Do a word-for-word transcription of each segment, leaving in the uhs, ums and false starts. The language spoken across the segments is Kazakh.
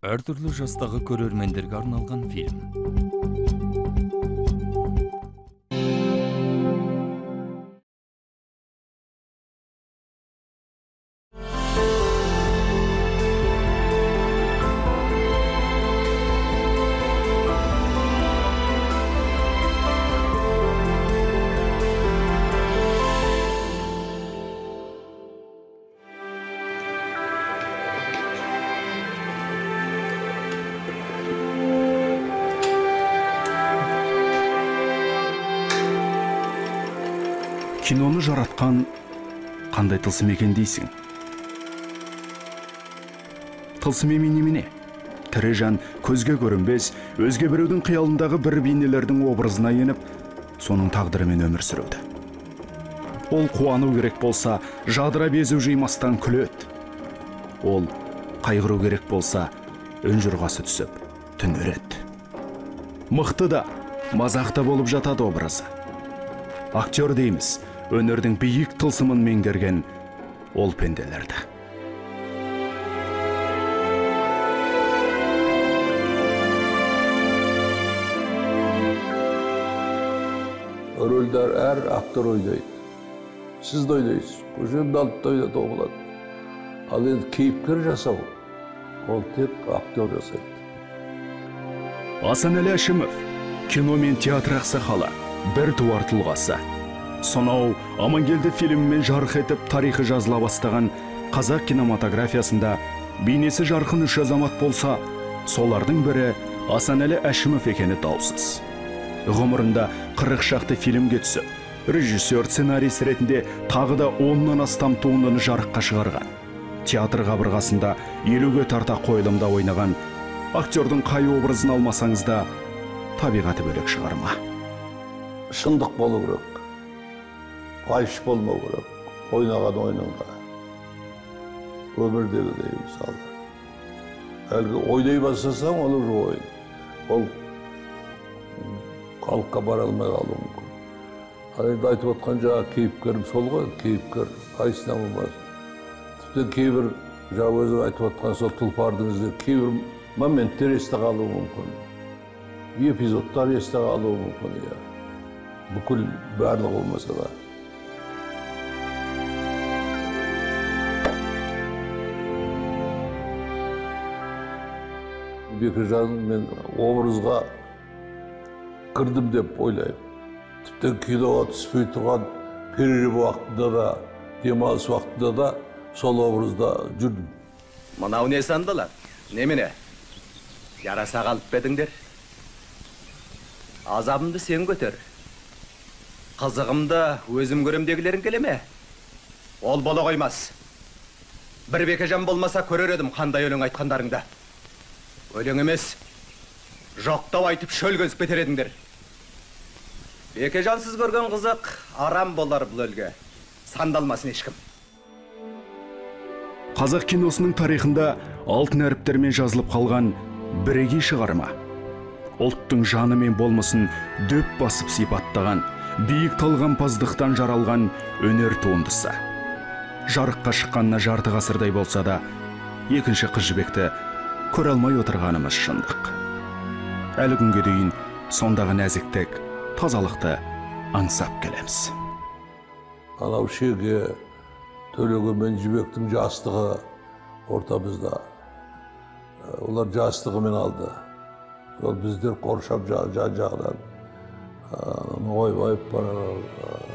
Әр түрлі жастағы көрермендерге арналған фильм. Киноны жаратқан қандай тылсым екен дейсің? Тылсым емей немене? Тірі жан көзге көрінбес, өзге біреудің қиялындағы бір бейнелердің образына еніп, соның тағдырымен өмір сүруді. Ол қуану керек болса, жадыра безу жимастан күледі. Ол қайғыру керек болса, үн жұрғасы түсіп, түнереді. Мықты да, мазақта болып жатады образы. Актер дейміз, өнердің биік тылсымын меңгерген ол пенделерді. Рөлдер әр актер ойлайды. Сіз де ойлайсыз, көшенді алып та ойлады оғылады. Ал енді кейіпкер жасау, ол тек актер жасайды. Асанәлі Әшімов, кино мен театр ақсақалы, бір туар тұлғасы. Сонау Амангелді фильмімен жарық етіп тарихы жазыла бастаған қазақ кинематографиясында бейнесі жарқын үш азамат болса, солардың бірі Асанәлі Әшімов екені даусыз. Ғұмырында қырық шақты фильмге түсіп, режиссер, сценарист ретінде тағы да оннан астам туындыны жарыққа шығарған. Театр қабырғасында елуге тарта қойылымда ойнаған актердің қай образын алмасаңыз да табиғаты бөлек шығарма. Шындық болу керек. Айш болмау керек, ойнаған ойныңға. Өмірдегі де мысалы. Әлгі ойнай бастасаң, ол уже ойын. Ол халыққа бара алмай қалуы мүмкін. Ал енді айтып отқан жаңа кейіпкерім сол ғой, кейіпкер қайсына болмас. Тіпті кейбір жаңа өзің айтып отқан сол тұлпардың іздері кейбір моменттер есте қалуы мүмкін. Эпизодтар есте қалуы мүмкін. Бүкіл барлығы болмаса да. Бекежанның мен образға кірдім деп ойлаймын. Тіптен киноға түспей тұрған перерыв уақытында да, демалыс уақытында да сол образда жүрдім. Мынау не сандылар? Немене? Яраса қалып бедіңдер? Азабымды сен көтер. Қызығымды өзім көремдегілерін келеме? Ол бола қоймас. Бір Бекежан болмаса көрер едім қандай өлең айтқандарыңда. Өлең емес, жоқтау айтып шөл көзіп бетер едіңдер. Бекежансыз көрген қызық арам болар бұл өлге. Сандалмасын ешкім. Қазақ киносының тарихында алтын әріптермен жазылып қалған бірегей шығарма. Ұлттың жаны мен болмысын дөп басып сипаттаған, биік талғампаздықтан жаралған өнер туындысы. Жарыққа шыққанына жарты ғасырдай болса да, екінші Қыз жібекті көре алмай отырғанымыз шындық. Әлі күнге дейін сондағы нәзіктік, тазалықты аңсап келеміз. Анау шеге Төлеген мен Жібектің жастығы ортамызда. Олар жастығымен алды. Сол біздер қоршап жан-жағынан ойбайып барар.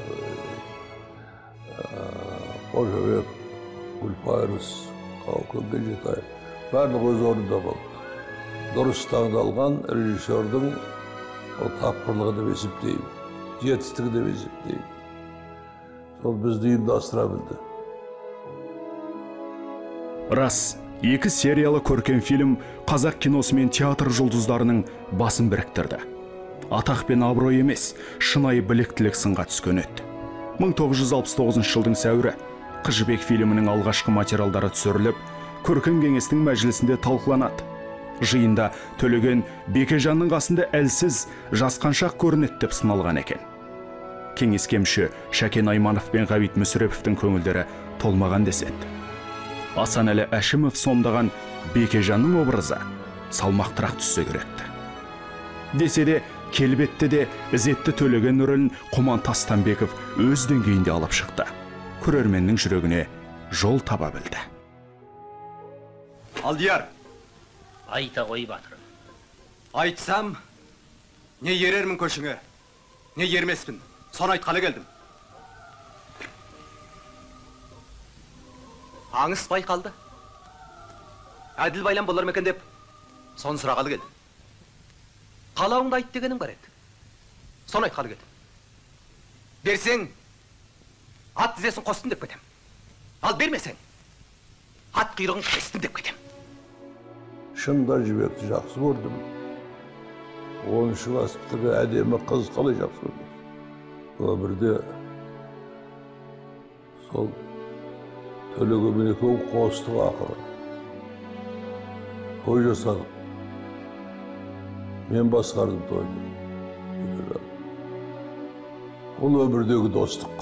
Қожабек, Гүлфайрус, Қауқөнге Жетай. Барлық өз орнында болды. Дұрыс таңдалған режиссердің тапқырлығы деп есептеймін, жетістігі деп есептеймін. Сол бізді ұйымдастыра білді. Рас, екі сериялы көркем фильм қазақ киносы мен театр жұлдыздарының басын біріктірді. Атақ пен абырой емес, шынайы біліктілік сынға түскен еді. мың тоғыз жүз алпыс тоғызыншы жылдың сәуірі Қыз жібек фильмінің алғашқы материалдары түсіріліп, көркем кеңестің мәжілісінде талқыланады. Жиында Төлеген Бекежанның қасында әлсіз, жасқаншақ көрінеді деп сыналған екен. Кеңеске мүше Шәкен Айманов пен Ғабит Мүсіреповтің көңілдері толмаған деседі. Асанәлі Әшімов сомдаған Бекежанның образы салмақтырақ түссе керекті. Десе де, келбетті де ізетті Төлеген рөлін Құман Тастанбеков өз деңгейінде алып шықты. Көрерменнің жүрегіне жол таба білді. Алдияр, Айта қой батырым. айтсам, не ерермін көшіңе, не ермеспін. Соны айтқалы келдім. Аңыс байқалды. Әділ байлам болар ма екен деп, соны сұрағалы келдім. Қалауыңды айт дегенім бар еді. Соны айтқалы келдім. Берсең, ат тізесін қостым деп кетем. Ал бермесең, ат құйрығын кестім деп кетем. Шында жібекті жақсы көрдім. Оныншы класстағы әдемі қыз қалай жақсы көрдім. Өмірде сол Төлегенмен екеуі қостық ақыры. Той жасадық. Мен басқардым тойды. Ол өмірдегі достық.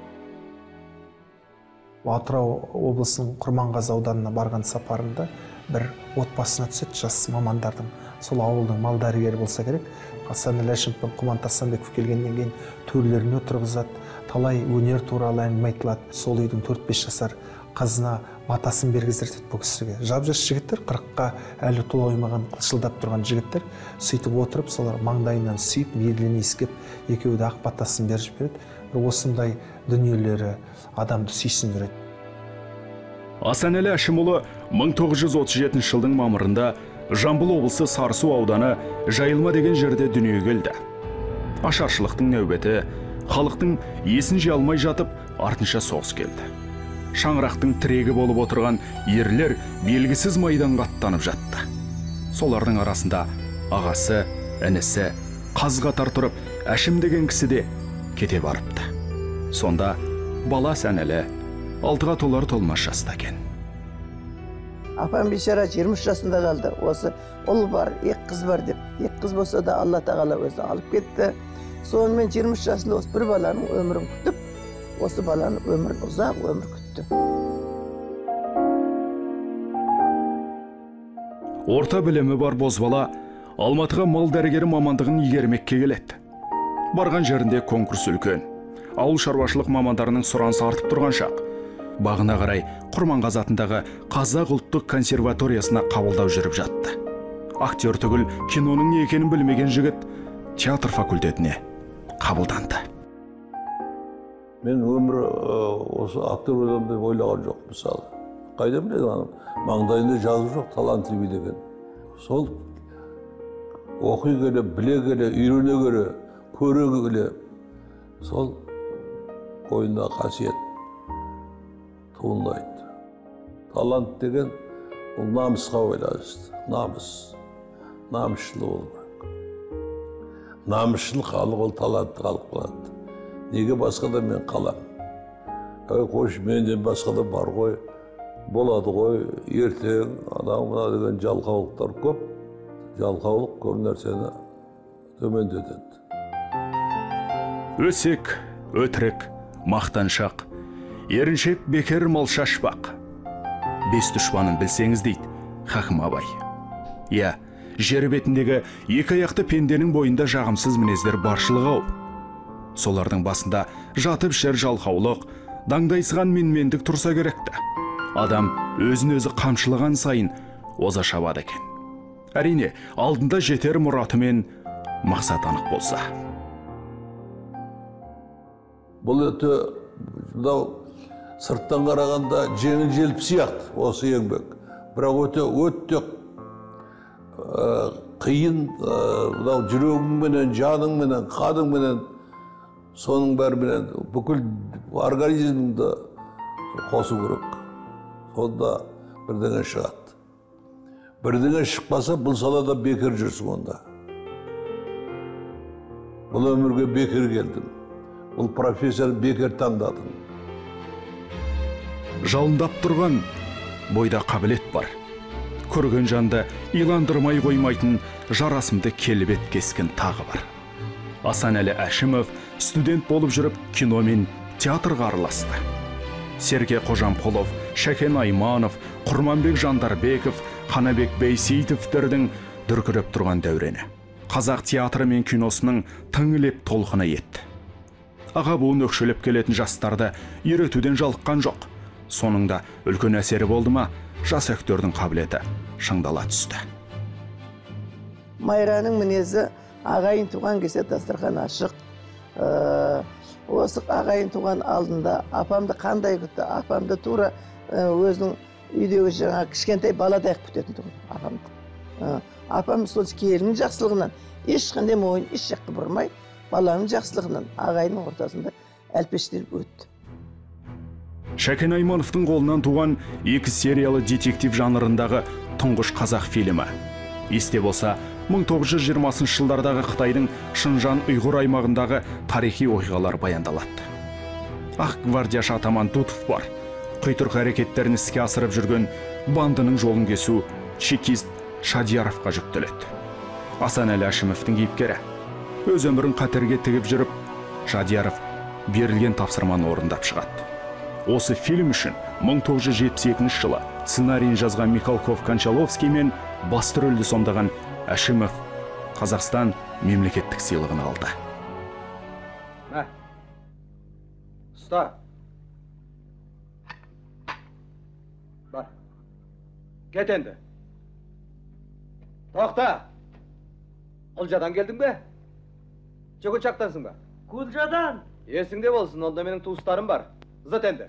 Атырау облысының Құрманғазы ауданына барған сапарында бір отбасына түседі жас мамандардың. Сол ауылдың мал дәрігері болса керек. Асанәлі Әшімов пен Құман Тастанбеков келгеннен кейін төрлеріне отырғызады, талай өнер туралы әңгіме айтылады. Сол үйдің төрт-бес жасар қызына батасын бергіздіреді бұл кісіге. Жап-жас жігіттер, қырыққа әлі тола қоймаған қылшылдап тұрған жігіттер сөйтіп отырып, солар маңдайынан сүйіп, мейірлене иіскеп, екеуі де ақ батасын беріп береді. Бір осындай дүниелері адамды сүйсіндіреді. Асанәлі Әшімұлы мың тоғыз жүз отыз жетінші жылдың мамырында Жамбыл облысы Сарысу ауданы Жайылма деген жерде дүниеге келді. Ашаршылықтың нәубеті, халықтың есін жия алмай жатып, артынша соғыс келді. Шаңырақтың тірегі болып отырған ерлер белгісіз майданға аттанып жатты. Солардың арасында ағасы, інісі, қаз қатар тұрып, Әшім деген кісі де кете барыпты. Сонда бала Асанәлі алтыға толар толмас жаста екен. Апам бейшара жиырма үш жасында қалды. Осы ұл бар, екі қыз бар деп. Екі қыз болса да Алла тағала өзі алып кетті. Сонымен жиырма үш жасында осы бір баланың өмірін күтіп, осы баланың өмірін ұзақ өмір күтті. Орта білімі бар бозбала Алматыға мал дәрігері мамандығын игермекке келеді. Барған жерінде конкурс үлкен. Ауыл шаруашылық мамандарының сұранысы артып тұрған шақ. Бағына қарай Құрманғазы атындағы Қазақ ұлттық консерваториясына қабылдау жүріп жатты. Актер түгіл киноның не екенін білмеген жігіт театр факультетіне қабылданды. Мен өмір осы актер боламын деп ойлаған жоқ, мысалы. Қайда біледі, маңдайында жазу жоқ, талантты би деген. Сол оқи келе, біле келе, үйрене келе, көре келе, сол ойында қасиет туындайды. Талант деген ол намысқа байланысты. Намыс, намысшыл болу керек. Намысшыл халық ол талантты халық болады. Неге басқада мен қалам? Ой, қош, менден басқада бар ғой, болады ғой, ертең, анау мына деген жалқаулықтар көп. Жалқаулық көп нәрсені төмендетеді. Өсек, өтірік, мақтаншақ, еріншек бекер мал шашпақ. Бес дұшпанын білсеңіз дейді Хакім Абай. Я, жер бетіндегі екі аяқты пенденің бойында жағымсыз мінездер баршылығы ау. Солардың басында жатып шер жалқаулық, даңдайсыған менмендік тұрса керекті. Адам өзін өзі қамшылаған сайын оза шабады екен. Әрине, алдында жетер мұраты мен мақсат анық болса. Бұл өте, мынау сырттан қарағанда жеңіл желпі сияқты осы еңбек. Бірақ өте өте қиын, мынау жүрегіңменен, жаныңменен, қаныңменен, соның бәріменен бүкіл организміңді қосу керек. Сонда бірдеңе шығады. Бірдеңе шықпаса, бұл салада бекер жүрсің онда. Бұл өмірге бекер келдің. Бұл профессор бекер таңдадың. Жалындап тұрған бойда қабілет бар. Көрген жанды иландырмай қоймайтын жарасымды келбет кескен тағы бар. Асанәлі Әшімов студент болып жүріп кино мен театрға араласты. Серке Қожамқұлов Шәкен Айманов, Құрманбек Жандарбеков, Қанабек Бейсейтовтердің дүркіреп тұрған дәурені. Қазақ театры мен киносының тыңылеп толқыны етті. Аға буын өкшелеп келетін жастарды үйретуден жалыққан жоқ. Соныңда үлкен әсері болды ма, жас актердің қабілеті шыңдала түсті. Майраның мінезі ағайын туған кесе дастархан ашық. Осы ағайын туған алдында апамды қандай күтті, апамды тура өзінің үйдегі жаңа кішкентай баладай күтетін тұғын апамды. Апам сол келінің жақсылығынан ешқандай мойын еш жаққа бұрмай, баланың жақсылығынан ағайының ортасында әлпештеліп өтті. Шәкен Аймановтың қолынан туған екі сериялы детектив жанрындағы тұңғыш қазақ фильмі. Есте болса, мың тоғыз жүз жиырмасыншы жылдардағы Қытайдың Шыңжан ұйғыр аймағындағы тарихи оқиғалар баяндалады. Ақ гвардияшы атаман Дутов бар. Құйтырқы әрекеттерін іске асырып жүрген бандының жолын кесу чекист Шадияровқа жүктеледі. Асанәлі Әшімовтің кейіпкері. Өз өмірін қатерге тігіп жүріп, Шадияров берілген тапсырманы орындап шығады. Осы фильм үшін мың тоғыз жүз жетпіс екінші жылы сценарийін жазған Михалков Кончаловский мен басты рөлді сомдаған Әшімов Қазақстан мемлекеттік сыйлығын алды. Мә, ұста. Бар, кет енді. Тоқта! Құлжадан келдің бе? Жөгі чақтансың ба? Құлжадан! Есіңде болсын, онда менің туыстарым бар. Зат енді.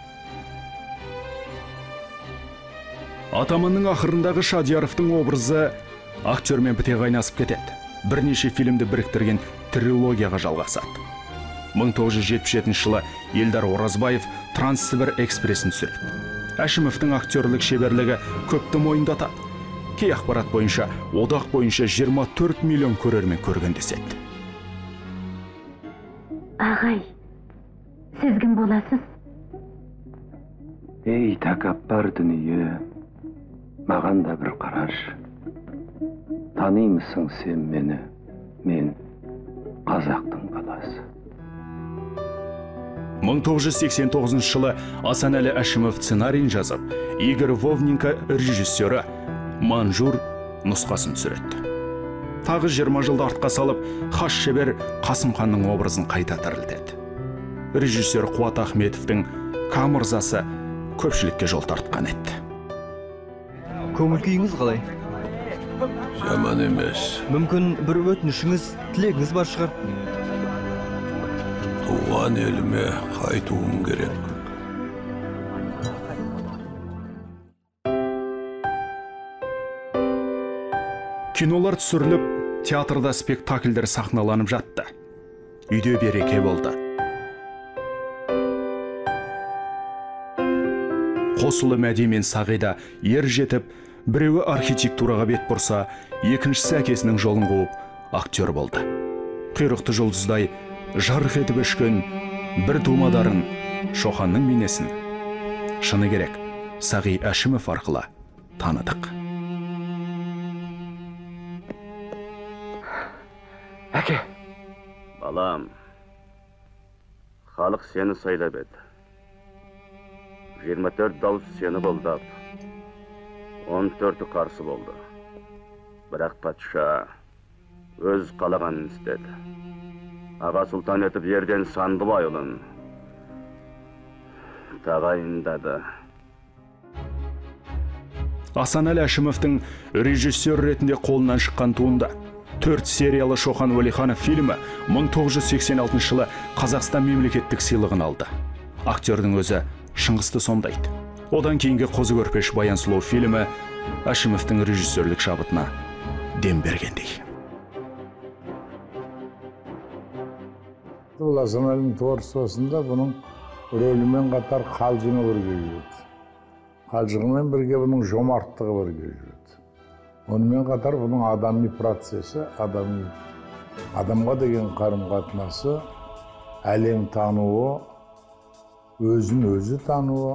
Атаманның ақырындағы Шадияровтың образы актермен біте қайнасып кетеді. Бірнеше фильмді біріктірген трилогияға жалғасады. мың тоғыз жүз жетпіс жетінші жылы Елдар Оразбаев Транссібір экспрессін түсіреді. Әшімовтің актерлік шеберлігі көпті мойындатады. Кей ақпарат бойынша одақ бойынша жиырма төрт миллион көрермен көрген деседі. Ағай, сіз кім боласыз? Ей, тәкаппар дүние, маған да бір қараш. Танимысың сен мені, мен қазақтың баласы. мың тоғыз жүз сексен тоғызыншы жылы Асанәлі Әшімов сценарийін жазып, Игорь Вовненко режиссері Манжур нұсқасын түсіреді. Тағы жиырма жылды артқа салып, хас шебер Қасым ханның образын қайта тірілтеді. Режиссер Қуат Ахметовтың Камырзасы көпшілікке жол тартқан еді. Көңіл күйіңіз қалай? Жаман емес. Мүмкін бір өтінішіңіз, тілегіңіз бар шығар? Туған еліме қайтуым керек. Кинолар түсіріліп, театрда спектакльдер сахналанып жатты. Үйде береке болды. Қосылы Мәди мен Сағида ер жетіп, біреуі архитектураға бет бұрса, екіншісі әкесінің жолын қуып, актер болды. Құйрықты жұлдыздай жарық етіп өшкен бір тумадарын, Шоханның бейнесін, шыны керек, Сағи Әшімов арқылы таныдық. Әке! Балам, халық сені сайлап еді. жиырма төрт дауыс сені қолдап, он төрті қарсы болды. Бірақ патша өз қалағанын істеді. Аға сұлтан етіп ерден Сандыбай ұлын тағайындады. Асанәлі Әшімовтің режиссер ретінде қолынан шыққан туынды төрт сериялы Шоқан Уәлиханов фильмі мың тоғыз жүз сексен алтыншы жылы Қазақстан мемлекеттік сыйлығын алды. Актердің өзі шыңғысты сомдайды. Одан кейінгі Қозы көрпеш Баян Сұлу фильмі Әшімовтің режиссерлік шабытына дем бергендей. Асанәлінің творчествосында бұның рөлімен қатар қалжыңы бірге жүреді. Қалжыңымен бірге бұның жомарттығы бірге жүреді. Онымен қатар бұның адами процесі, адами, адамға деген қарым-қатынасы, әлем тануы, өзін өзі тануы.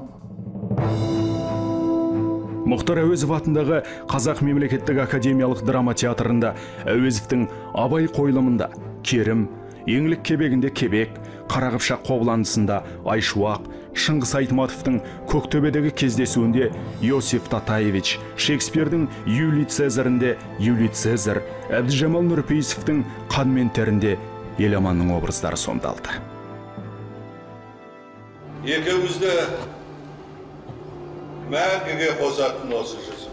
Мұхтар Әуезов атындағы Қазақ мемлекеттік академиялық драма театрында Әуезовтің Абай қойылымында Керім, Еңлік кебегінде кебек, Қарақыпшақ қобыландысында Айшуақ, Шыңғыс Айтматовтың Көктөбедегі кездесуінде Иосиф Татаевич, Шекспирдің Юлий Цезарінде Юлий Цезар, Әбдіжамал Нұрпейісовтің Қан мен терінде Еламанның образдары сомдалды. Екеумізді мәңгіге қосатын осы жүзік.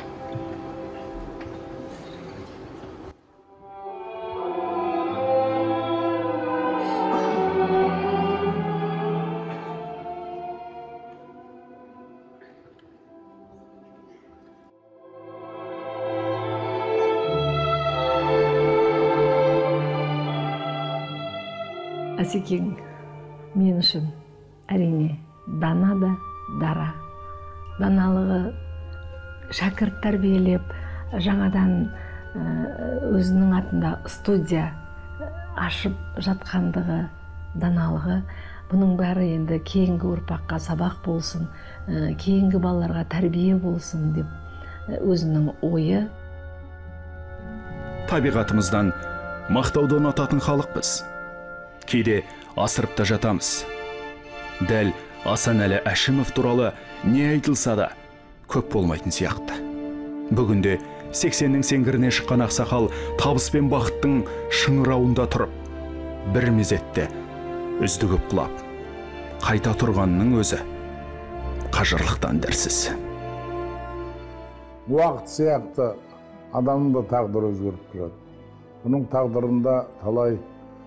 Асекең мен үшін әрине дана да дара. Даналығы шәкірт тәрбиелеп, жаңадан өзінің атында студия ашып жатқандығы, даналығы. Бұның бәрі енді кейінгі ұрпаққа сабақ болсын, кейінгі балаларға тәрбие болсын деп өзінің ойы. Табиғатымыздан мақтауды ұнататын халықпыз. Кейде асырып та жатамыз. Дәл Асанәлі Әшімов туралы не айтылса да көп болмайтын сияқты. Бүгінде сексеннің сеңгіріне шыққан ақсақал табыс пен бақыттың шыңырауында тұрып, бір мезетте үздігіп құлап, қайта тұрғанның өзі қажырлықтан дәрсіз. Уақыт сияқты адамның да тағдыры өзгеріп тұрады. Бұның тағдырында талай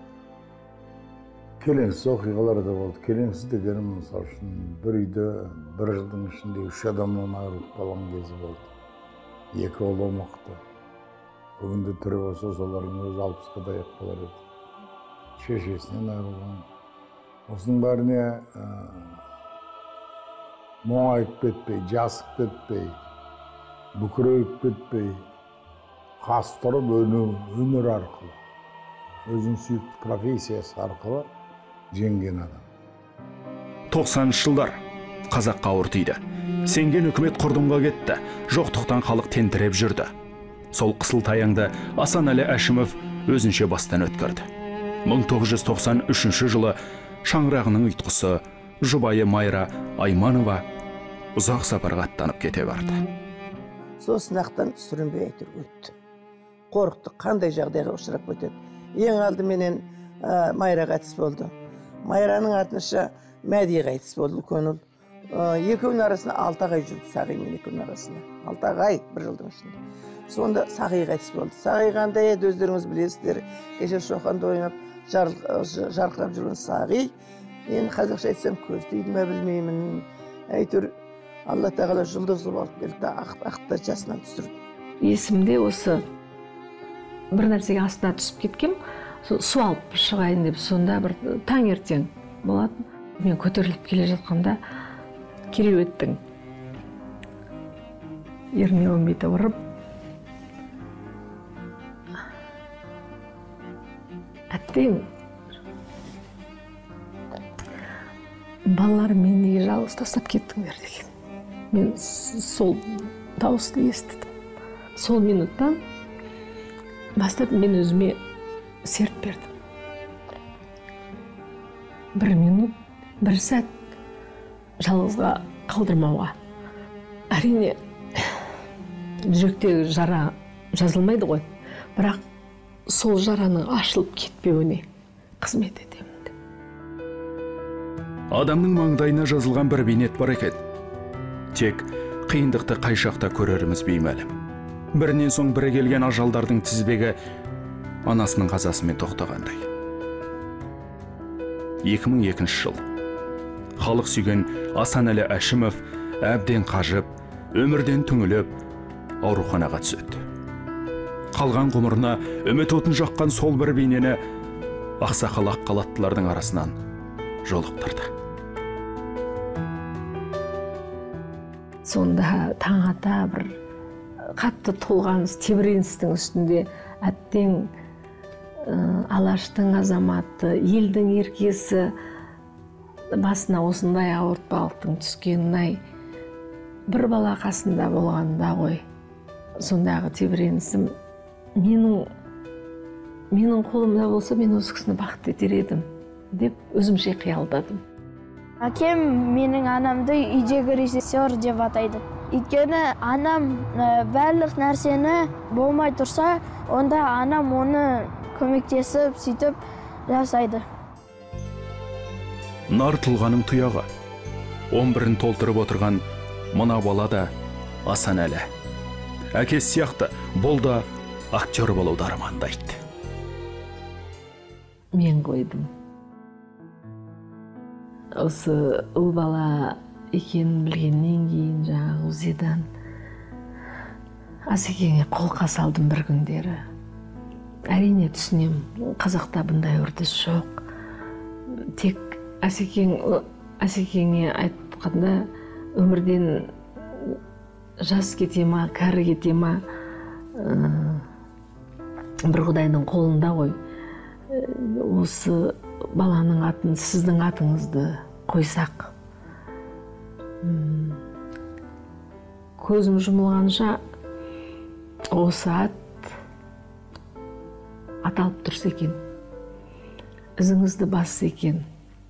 келеңсіз оқиғалар да болды. Келеңсіз дегенім мысалы үшін бір үйде бір жылдың ішінде үш адамнан айырылып қалған кезі болды. Екі ұлы мықты. Бүгінде тірі болса солардың өзі алпысқа таяп қалар еді. Шешесінен айырылған. Осының бәріне моңайып кетпей, жасып кетпей, бүкірейіп кетпей, қастырып өнер арқылы, өзінің сүйікті профессиясы арқылы жеңген адам. тоқсаныншы жылдар қазаққа ауыр тиді. Сенген үкімет құрдымға кетті. Жоқтықтан халық тентіреп жүрді. Сол қысылтаяңды Асанәлі Әшімов өзінше бастан өткерді. мың тоғыз жүз тоқсан үшінші жылы шаңырағының ұйтқысы жұбайы Майра Айманова ұзақ сапарға аттанып кете барды. Сол сынақтан сүрінбей әйтір өтті. Қорықты, қандай жағдайға ұшырап кетеді. Ең алды менен Майра қайтыс болды. Майраның артынша Мәди қайтыс болды, көңіл. Екеуінің арасында алты ай жүрді, Сағи мен екеуінің арасында. алты ай бір жылдың ішінде. Сонда Сағи қайтыс болды. Сағи қандай еді, өздеріңіз білесіздер. Кеше Шоқанда ойнап жарқырап жүрген Сағи. Енді қазақша айтсам көз дейді ме білмеймін. Әйтеуір Алла тағала жұлдызы болып келді, ақты жасынан түсірді. Есімде осы бір нәрсеге астына түсіп кеткем, су алып шығайын деп, сонда бір таңертең болатын. Мен көтеріліп келе жатқанда кереуеттің ернеуін бүйтіп ұрып, әттең балалар мен неге жалғыз тастап кеттіңдер деген. Мен сол дауысты естідім. Сол минуттан бастап мен өзіме серт бердім. Бір минут, бір сәт жалғызға қалдырмауға. Әрине, жүректегі жара жазылмайды ғой, бірақ сол жараның ашылып кетпеуіне қызмет етемін. Адамның маңдайына жазылған бір бейнет бар екен. Тек қиындықты қай шақта көреріміз беймәлім. Бірінен соң бірі келген ажалдардың тізбегі анасының қазасымен тоқтағандай. екі мың екінші жыл. Халық сүйген Асанәлі Әшімов әбден қажып, өмірден түңіліп, ауруханаға түседі. Қалған ғұмырына үміт отын жаққан сол бір бейнені ақсақал ақ қалаттылардың арасынан жолықтырды. Сонда таң ата бір қатты толғаныс, тебіреністің үстінде әттең Алаштың азаматы, елдің еркесі басына осындай ауыртпалықтың түскенін-ай, бір бала қасында болғанда ғой. Сондағы тебіренісім менің менің қолымда болса, мен осы кісіні бақытты етер едім. деп өзімше қиялдадым. Әкем менің анамды үйдегі режиссер деп атайды. Өйткені анам барлық нәрсені болмай тұрса, онда анам оны көмектесіп, сөйтіп жасайды. Нар тұлғаның тұяғы. он бірін толтырып отырған мына бала да Асанәлі. Әкесі сияқты бұл да актер болуды армандайды. Мен қойдым. Осы ұл бала екенін білгеннен кейін жаңағы Узидан Асекеңе қолқа салдым бір күндері. Әрине түсінем, қазақта бұндай үрдіс жоқ. Тек Асекең, Асекеңе айтқанда өмірден жас кете ма, кәрі кете ма, бір Құдайдың қолында ғой. Осы баланың атын, сіздің атыңызды қойсақ. Көзім жұмылғанша осы ат аталып тұрса екен, ізіңізді басса екен.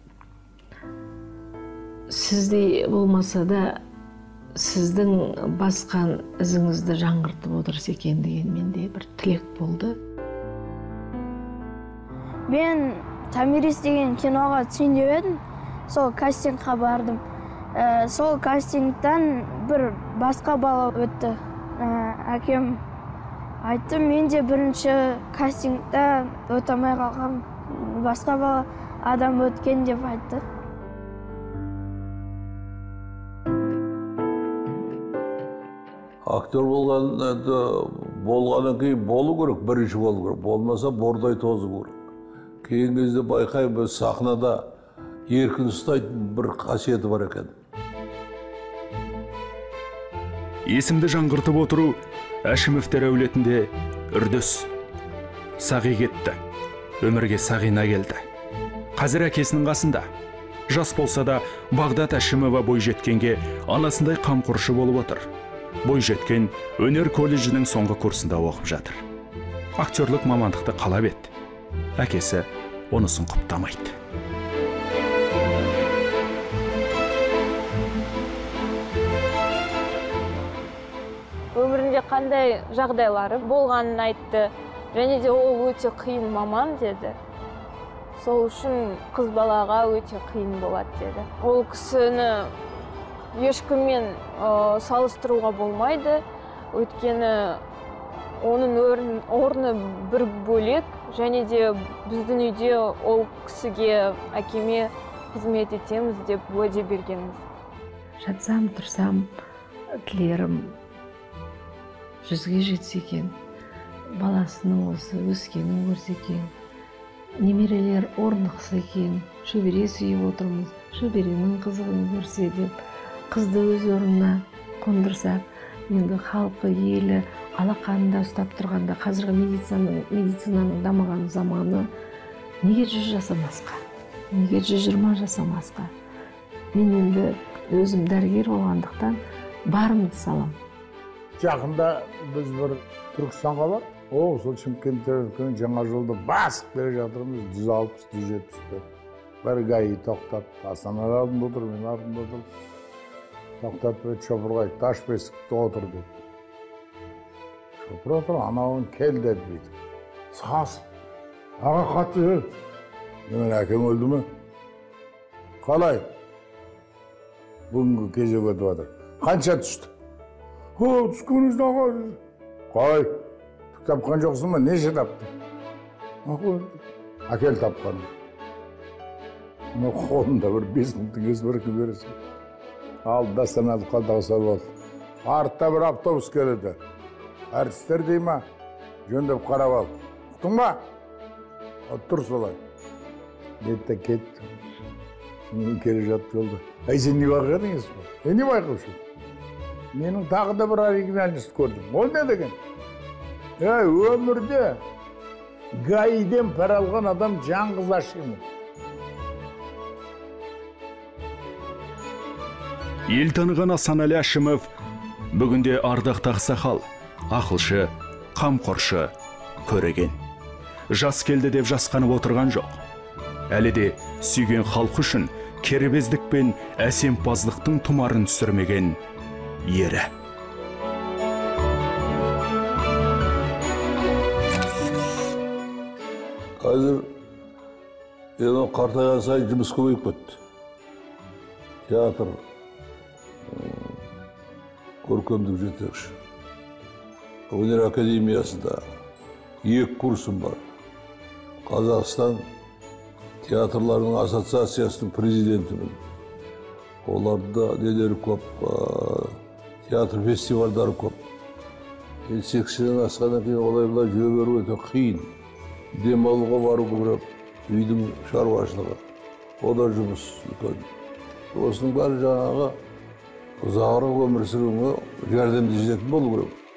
Сіздей болмаса да, сіздің басқан ізіңізді жаңғыртып отырса екен деген менде бір тілек болды. Мен Томирис деген киноға түсейін деп едім, сол кастингқа бардым. Сол кастингтан бір басқа бала өтті. Әкем айтты, мен де бірінші кастингта өте алмай қалғам, басқа бала адам өткен деп айтты. Актер болғаннан кейін болу керек, бірінші болу керек. Болмаса бордай тозу керек. Кейін кезде байқаймын, сахнада еркін ұстайтын бір қасиеті бар екен. Есімді жаңғыртып отыру Әшімовтер әулетінде үрдіс. Сағи кетті, өмірге Сағина келді. Қазір әкесінің қасында. Жас болса да Бағдат Әшімова бойжеткенге анасындай қамқоршы болып отыр. Бойжеткен өнер колледжінің соңғы курсында оқып жатыр. Актерлік мамандықты қалап еді. Әкесі онысын құптамайды. Өмірінде қандай жағдайлары болғанын айтты. Және де ол өте қиын маман деді. Сол үшін қыз балаға өте қиын болады деді. Ол кісіні ешкіммен салыстыруға болмайды. Өйткені оның орны бір бөлек. Және де біздің үйде ол кісіге, әкеме қызмет етеміз деп уәде бергенбіз. Жатсам, тұрсам, тілерім жүзге жетсе екен, баласының осы өскенін көрсе екен, немерелер орнықса екен, шөбере сүйіп отырмыз, шөберенің қызығын көрсе деп, қызды өз орнына қондырсақ, енді халқы, елі алақанында ұстап тұрғанда, қазіргі медицинаның дамыған заманы неге жүз жасамасқа, неге жүз жиырма жасамасқа. Мен енді өзім дәрігер болғандықтан барымды салам. Жақында біз бір Түркістанға бар. О, сол Шымкентте жаңа жолда басып келе жатырмыз, жүз алпыс жүз жетпіс. Бір гаи тоқтап, Астананың алдында отыр, мен артында отыр. Тоқтап, шоферға айтты, аш бесікті отыр деді. Шофер отыр, анауын кел деді дейді. Сасып. Аға қатты. Мен әкем өлді ме? Қалай? Бүгінгі кезек өтіп жатыр. Қанша түсті? О, түскеніңізді аға. Қай? Тапқан жоқсың ба? Неше тапты? Әкел тапқан. Қолында бір бес мың теңгесі бір күн бересің. Алдында саналып қалдағы сал болды. Артта бір автобус келеді. Әртістер дей ма? Жөндеп қарап ал. Ұқтың ба? Тұр солай. Кетті кетті. Сенің келе жатып жолда. Әй, сен не байқадыңыз ба? Е, не байқаушы? Менің тағы да бір оригинальность көрдім. Ол не деген? Әй, өмірде гаиден пара алған адам жаңғыз ашымын. Ел таныған Асанәлі Әшімов бүгінде ардақты ақсақал, ақылшы, қамқоршы, көреген. Жас келді деп жасқанып отырған жоқ. әлі де сүйген халқы үшін кербездік пен әсемпаздықтың тұмарын түсірмеген ері. Қазір енді қартайған сайын жұмыс көбейіп кетті. Театр, көркемдік жетекші. Өнер академиясында екі курсым бар. Қазақстан театрларының ассоциациясының президентімін. Оларда нелері көп, театр фестивальдары көп. сексеннен асқаннан кейін олай бұлай жүре беру өте қиын. Демалуға бару керек, үйдің шаруашылығы. О да жұмыс үлкен. Осының бәрі жаңағы ұзағырақ өмір сүруіңе жәрдемдесетін болу керек.